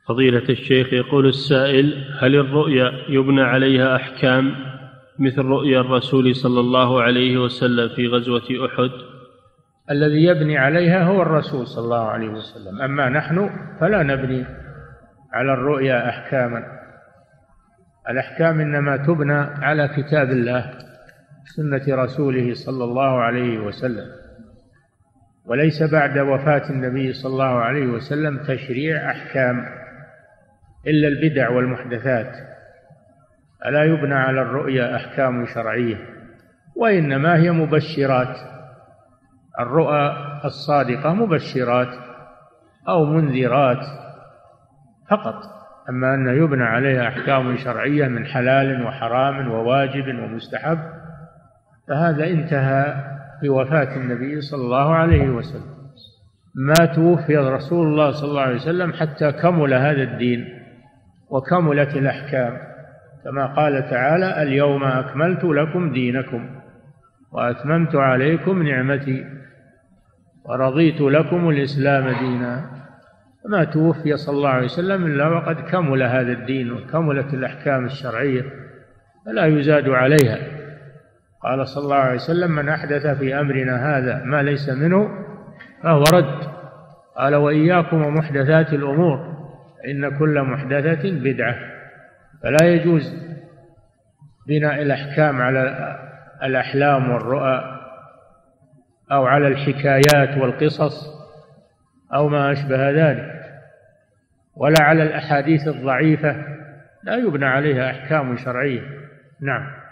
فضيلة الشيخ، يقول السائل: هل الرؤيا يبنى عليها أحكام مثل رؤيا الرسول صلى الله عليه وسلم في غزوة أحد؟ الذي يبني عليها هو الرسول صلى الله عليه وسلم، أما نحن فلا نبني على الرؤيا أحكاما. الأحكام إنما تبنى على كتاب الله سنة رسوله صلى الله عليه وسلم، وليس بعد وفاة النبي صلى الله عليه وسلم تشريع أحكام إلا البدع والمحدثات، ألا يبنى على الرؤيا أحكام شرعية، وإنما هي مبشرات. الرؤى الصادقة مبشرات أو منذرات فقط، أما أن يبنى عليها أحكام شرعية من حلال وحرام وواجب ومستحب فهذا انتهى بوفاة النبي صلى الله عليه وسلم. ما توفي رسول الله صلى الله عليه وسلم حتى كمل هذا الدين وكملت الأحكام، كما قال تعالى: اليوم أكملت لكم دينكم وأتممت عليكم نعمتي ورضيت لكم الإسلام دينا. ما توفي صلى الله عليه وسلم إلا وقد كمل هذا الدين وكملت الأحكام الشرعية فلا يزاد عليها. قال صلى الله عليه وسلم: من أحدث في أمرنا هذا ما ليس منه فهو رد. قال: وإياكم ومحدثات الأمور إن كل محدثة بدعة. فلا يجوز بناء الأحكام على الأحلام والرؤى أو على الحكايات والقصص أو ما أشبه ذلك، ولا على الأحاديث الضعيفة، لا يبنى عليها أحكام شرعية. نعم.